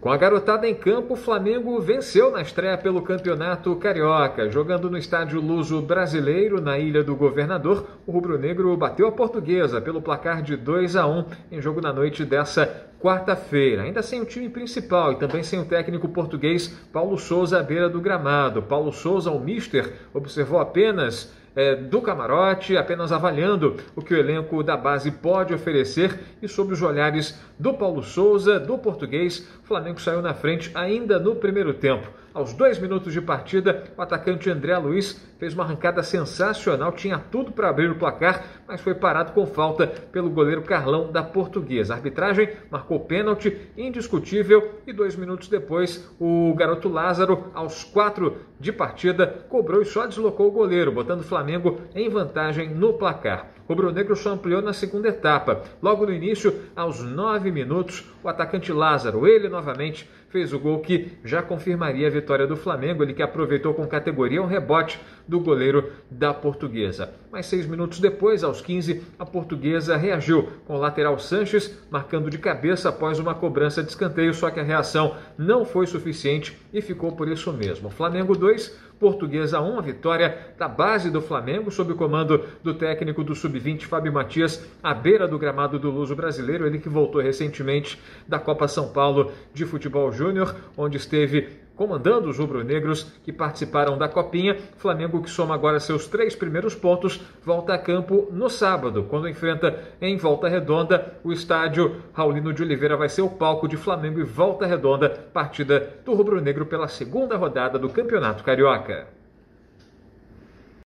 Com a garotada em campo, o Flamengo venceu na estreia pelo Campeonato Carioca. Jogando no estádio Luso Brasileiro, na Ilha do Governador, o rubro-negro bateu a Portuguesa pelo placar de 2-1 em jogo na noite dessa quarta-feira. Ainda sem o time principal e também sem o técnico português Paulo Sousa à beira do gramado. Paulo Sousa, o mister, observou apenas do camarote, apenas avaliando o que o elenco da base pode oferecer, e sob os olhares do Paulo Sousa, do português, o Flamengo saiu na frente ainda no primeiro tempo. Aos 2 minutos de partida, o atacante André Luiz fez uma arrancada sensacional, tinha tudo para abrir o placar, mas foi parado com falta pelo goleiro Carlão da Portuguesa. A arbitragem marcou pênalti indiscutível e 2 minutos depois, o garoto Lázaro, aos 4 de partida, cobrou e só deslocou o goleiro, botando o Flamengo em vantagem no placar. O rubro-negro só ampliou na segunda etapa. Logo no início, aos 9 minutos, o atacante Lázaro, ele novamente, fez o gol que já confirmaria a vitória do Flamengo. Ele que aproveitou com categoria um rebote do goleiro da Portuguesa. Mas 6 minutos depois, aos 15, a Portuguesa reagiu com o lateral Sanches marcando de cabeça após uma cobrança de escanteio, só que a reação não foi suficiente e ficou por isso mesmo. Flamengo 2, Portuguesa 1, a vitória da base do Flamengo, sob o comando do técnico do Sub-20, Fábio Matias, à beira do gramado do Luso Brasileiro, ele que voltou recentemente da Copa São Paulo de Futebol Júnior, onde esteve comandando os rubro-negros que participaram da Copinha. Flamengo, que soma agora seus 3 primeiros pontos, volta a campo no sábado, quando enfrenta em Volta Redonda. O estádio Raulino de Oliveira vai ser o palco de Flamengo e Volta Redonda, partida do rubro-negro pela segunda rodada do Campeonato Carioca.